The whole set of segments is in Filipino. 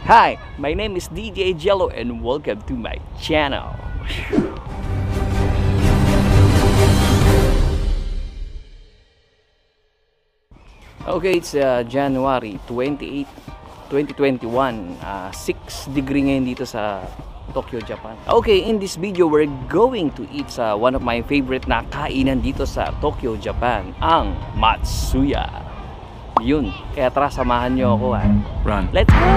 Hi, my name is DJ Jello and welcome to my channel. Okay, it's January 28, 2021. 6 degree ngayon dito sa Tokyo, Japan. Okay, in this video, we're going to eat one of my favorite na kainan dito sa Tokyo, Japan, ang Matsuya. Yun, kaya tara, samahan nyo ako. Run. Let's go!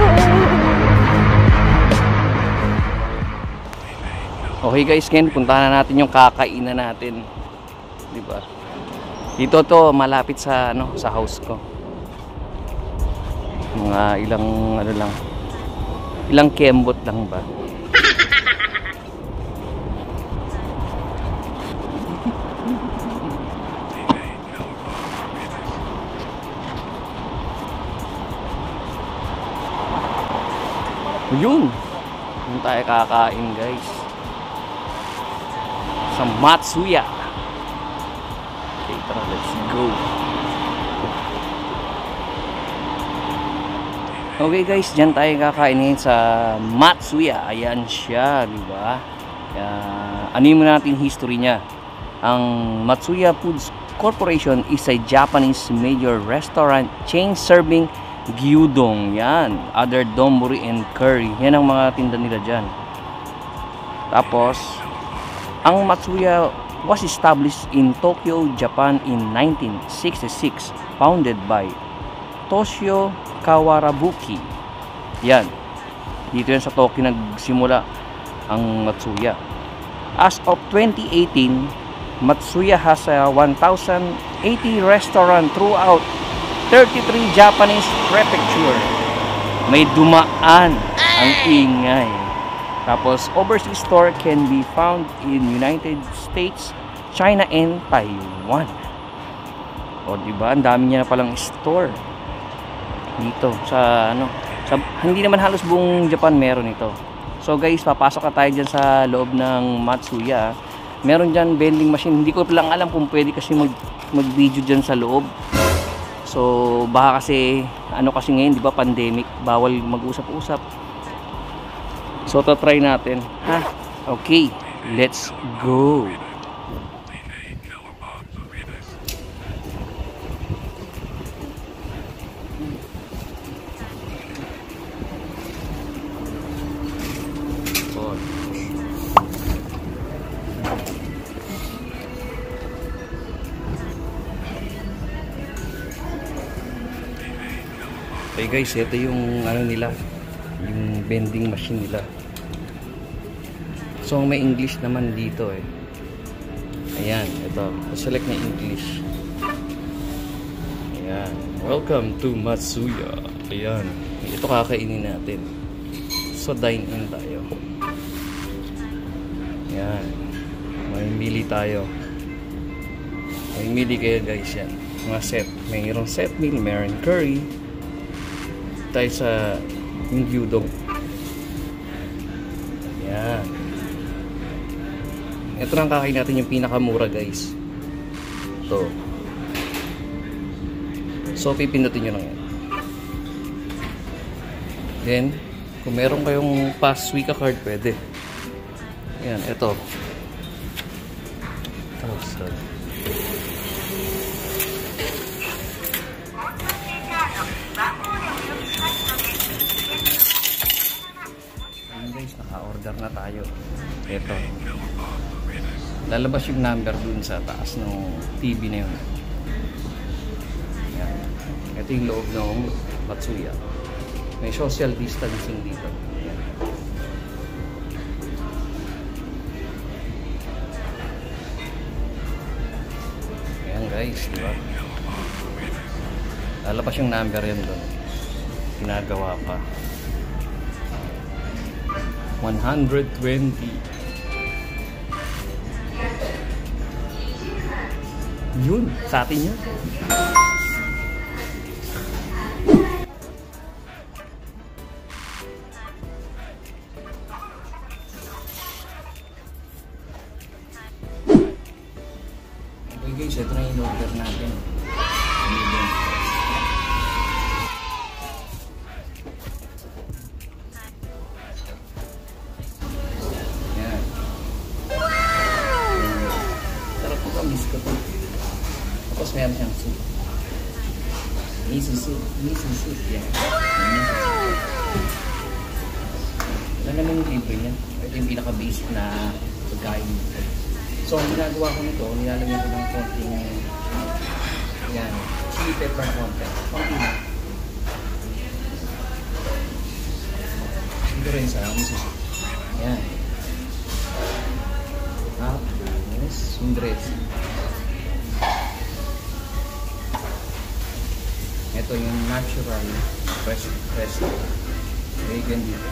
Okay guys, ngayon puntahan na natin yung kakainan natin. Diba? Dito to, malapit sa sa house ko. Mga ilang kembot lang ba? Yun! Yun tayo kakain guys. Sa Matsuya. Okay, tara, let's go. Okay guys, dyan tayo kakain ngayon sa Matsuya. Ayan siya, di ba? Ano natin history niya? Ang Matsuya Foods Corporation is a Japanese major restaurant chain serving gyudon, yan, other donburi and curry. Yan ang mga tinda nila dyan. Tapos ang Matsuya was established in Tokyo, Japan in 1966, founded by Toshio Kawarabuki. Yan, dito yan sa Tokyo nagsimula ang Matsuya. As of 2018, Matsuya has 1,080 restaurant throughout 33 Japanese prefecture. May dumaan ang ingay. Tapos overseas store can be found in United States, China and Taiwan. O diba, ang dami niya na palang store dito sa hindi naman halos buong Japan meron ito. So guys, papasok na tayo dyan sa loob ng Matsuya. Meron dyan vending machine. Hindi ko lang alam kung pwede kasi mag-video dyan sa loob. So baka kasi kasi ngayon, di ba, pandemic, bawal mag-usap-usap. So try natin, ha? Okay, let's go. Okay guys, ito yung nila, yung vending machine nila. So may English naman dito eh. Ayan, ito, select na English. Ayan, welcome to Matsuya. Ayan, ito kakainin natin. So dine in tayo. Ayan, mamimili tayo. Mamimili kayo guys, yan mga set. Mayroong set meal, mayroong curry tayo sa yung gyudon. Yan. Ito lang kakain natin yung pinakamura guys. Ito. So pipindutin nyo lang yan. Then kung meron kayong pass Suica card, pwede. Yan, ito. Naka-order na tayo. Ito. Lalabas yung number dun sa taas ng TV na yun. Ayan. Ito yung loob ng Matsuya. May social distancing dito. Ayan. Ayan guys, diba? Lalabas yung number yun dun. Ginagawa pa. 120. Yun, sa atin yun. Okay guys, ito na yung order natin. Miso soup. Miso soup. Yan. Miso soup. Wala naman yung libre niya. Ito yung pinaka-basic na pagkain. So, ang ginagawa ko nito, nilalagyan ko ng konting yan, chili pepper na konti. Konti na. Ito rin sa miso soup. Yan. Tapos, yung dressing. Ito yung natural fresh vegan dito.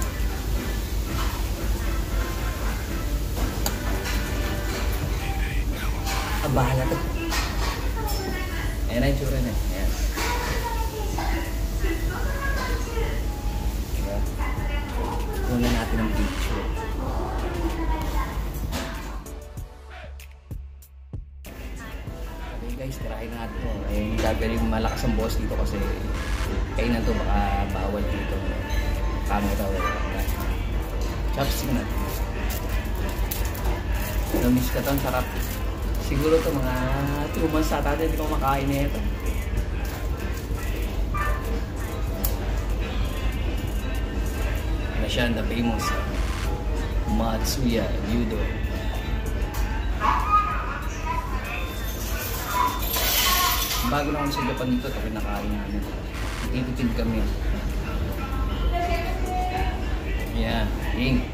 Bahala to. Ayan na yung tsura na. Ayan. Diba? Kunan natin ang picture. Okay guys, tirahin natin ito. Ayun, gagaling malakas ang boss dito kasi kainan to baka bawal dito. Kamo ito. Chopstick natin. Namiss ka to, ang sarap. Siguro ito mga 2 months sa tayo hindi ko makain na ito. Na siya the famous Matsuya Gyudo. Bago lang ako sa Japan dito, ito pinakain namin. Ititid kami. Yeah, ink.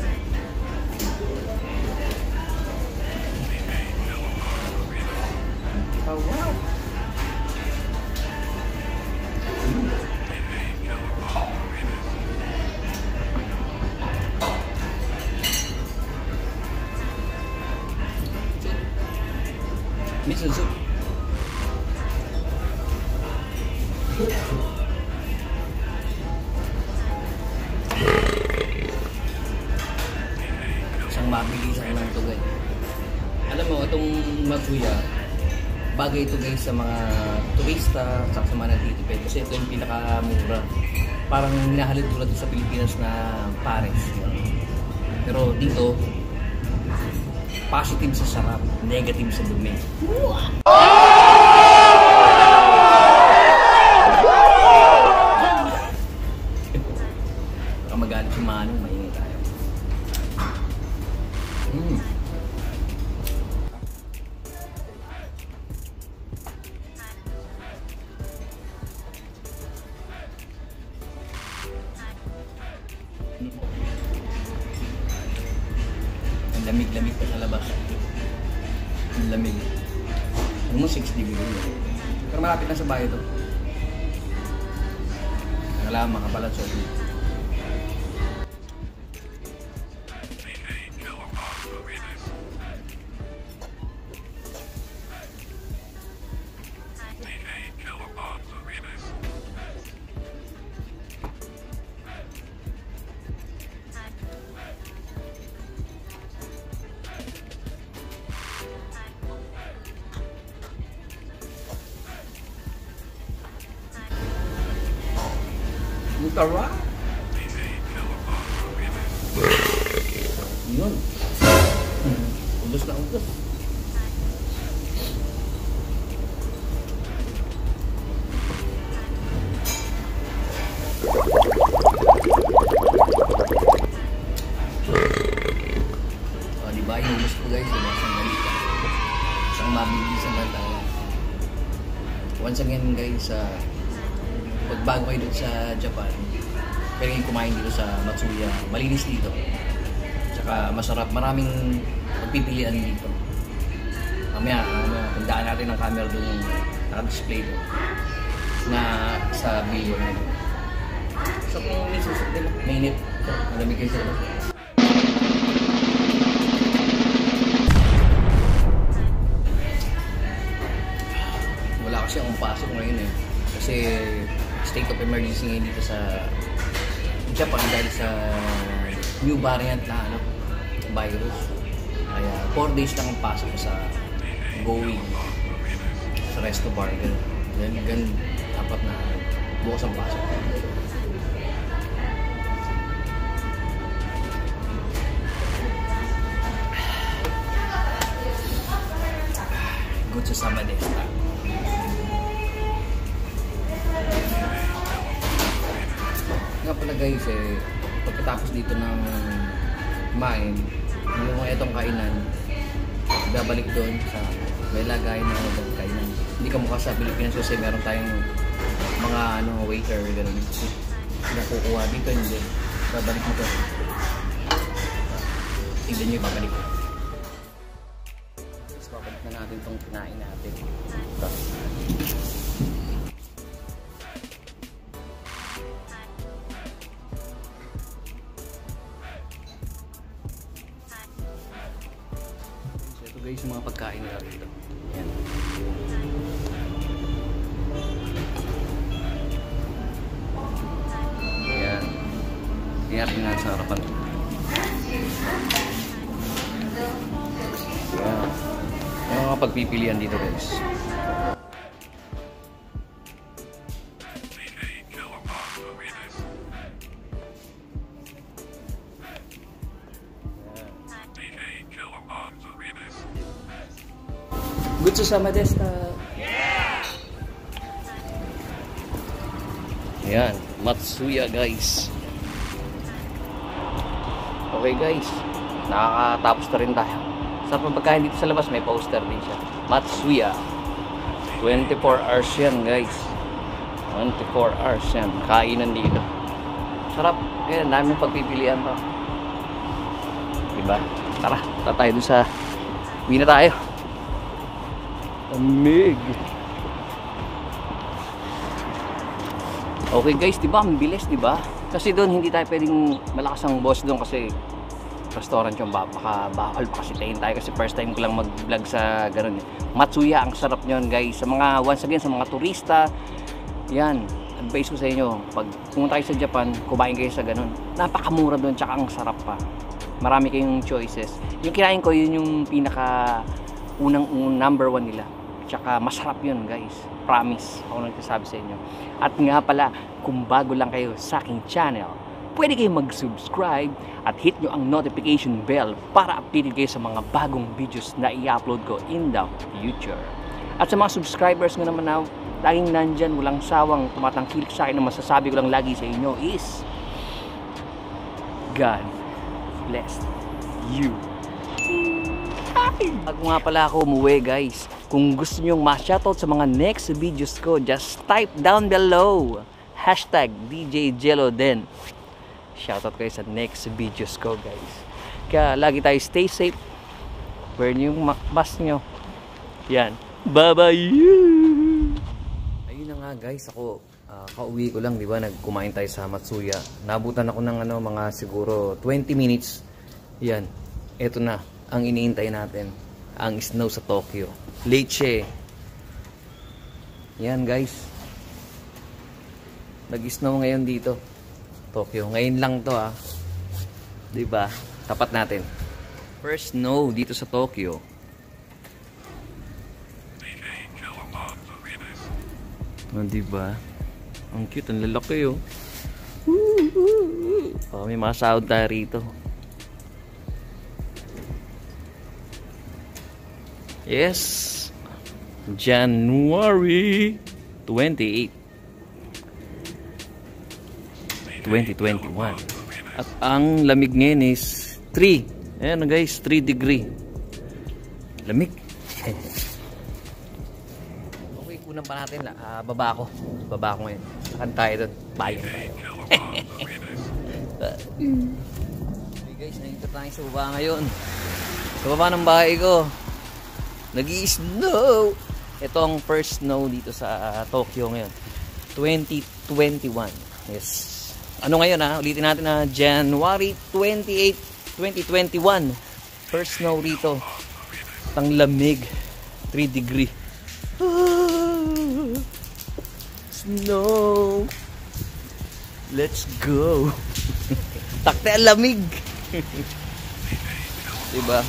Oh, wow. Miso soup. Isang mabilisan lang ito guys. Alam mo, itong Matsuya, bagay ito guys sa mga turista at sa mga nagtitipid kasi ito yung pinakamura. Parang hinahalid tulad sa Pilipinas na pares. Pero dito, positive sa sarap, negative sa dumi. Baka magalit si Manong, maingay tayo. Ang lamig-lamig pa sa labas. Ang lamig. Almost 6 degrees. Pero malapit na sa bahay ito. Kailangan makapalatso. Tara. Yun. Udos na udos. O, diba? Yung udos ko guys. Diba? Sandali ka. Isang mabilisan lang talaga. Once again guys, pagbago kayo dito sa Japan, pwede kayong kumain dito sa Matsuya. Malinis dito. Tsaka masarap. Maraming pagpipilian dito. Mamaya, tandaan natin ang camera doon yung naka-display doon na sa video na doon. So kung nisusok din, mainit. So, malamig kayo sila. Wala kasi akong pasok ngayon eh. Kasi state of emergency ngayon dito sa Japan dahil sa new variant na virus. Kaya 4 days lang ang pasok sa going sa resto bar. Gan dapat na bukas ang pasok. Good sa Sabadesta. nga pala guys pagkatapos dito ng kumain, yung itong kainan, babalik doon sa may lagay na kainan. Hindi ka mukha sa Pilipinas kasi meron tayong mga waiter, gano'n. Nakukuha dito, hindi. Babalik mo to. Tignan nyo yung babalik ko. Tapos babalik na natin itong kinain natin. Ito. Ito guys, yung mga pagkain nila dito. Yan. Yan. Tingnan natin sa harapan. Yan. Yung mga pagpipilian dito guys. Gusto sama desta. Yan, Matsuya guys. Okay guys, nakakatapos na rin tayo. Sa pagkain dito sa labas may poster din siya. Matsuya 24 hours yan guys. 24 hours yan, kainan dito. Sarap, yan, daming pagpipilian pa. Diba? Tara, tayo dun sa uwi na tayo. Amig. Okay guys, diba? Ang bilis, diba? Kasi doon hindi tayo pwedeng malakas ang boss doon kasi restaurant yung baka bawal pa kasi tayo kasi first time ko lang mag-vlog sa ganun. Matsuya, ang sarap nyon guys. Sa mga, once again, sa mga turista, yan, advice ko sa inyo, pag pumunta kayo sa Japan, kumain kayo sa ganun. Napakamura doon, tsaka ang sarap pa. Marami kayong choices. Yung kinain ko, yun yung pinaka unang number 1 nila. Tsaka masarap yun guys, promise, ako nagsasabi sa inyo. At nga pala, kung bago lang kayo sa aking channel, pwede kayong mag-subscribe at hit nyo ang notification bell para updated kayo sa mga bagong videos na i-upload ko in the future. At sa mga subscribers nga naman na laging nandyan, walang sawang tumatangkilik sa akin, na masasabi ko lang lagi sa inyo is God bless you. Bago nga pala ako umuwi guys, kung gusto nyong ma-shoutout sa mga next videos ko, just type down below hashtag DJ Jello din. Shoutout kayo sa next videos ko guys. Kaya lagi tayo stay safe, wear nyo yung mask nyo. Yan, bye bye. Ayun na nga guys, ako kauwi ko lang, di ba, nagkumain tayo sa Matsuya. Nabutan ako ng mga siguro 20 minutes. Yan, eto na ang iniintay natin, ang snow sa Tokyo. Leche. Yan guys, nag-snow ngayon dito Tokyo. Ngayon lang to diba? Tapat natin. First snow dito sa Tokyo. Diba? Ang cute, ang lalaki may mga sound tayo rito. Yes, January 28, 2021. At ang lamig ngayon is 3. Ayan guys, 3 degree. Lamig. Okay, kunan pa natin. Baba ako ngayon. Saan tayo doon? Bayan tayo. Okay guys, nandito tayo sa baba ngayon. Sa baba ng bahay ko, nag-i-snow. Ito ang first snow dito sa Tokyo ngayon, 2021. Yes. Ano ngayon ulitin natin January 28, 2021. First snow rito. Ang lamig, 3 degree. Snow. Let's go. Takte ang lamig. Diba?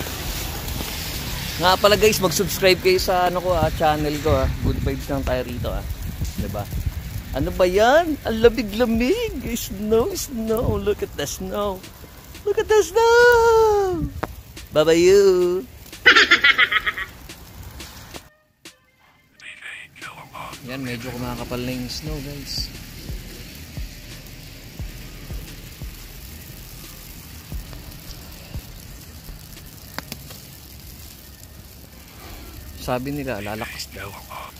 Nga pala guys, mag-subscribe kayo sa channel ko Good vibes lang tayo rito Diba? Ano ba yan? Ang lamig-lamig. Snow, snow. Look at the snow. Look at the snow. Bye-bye you. Yan, medyo kumakapal na yung snow guys. sabi nila lalakas daw.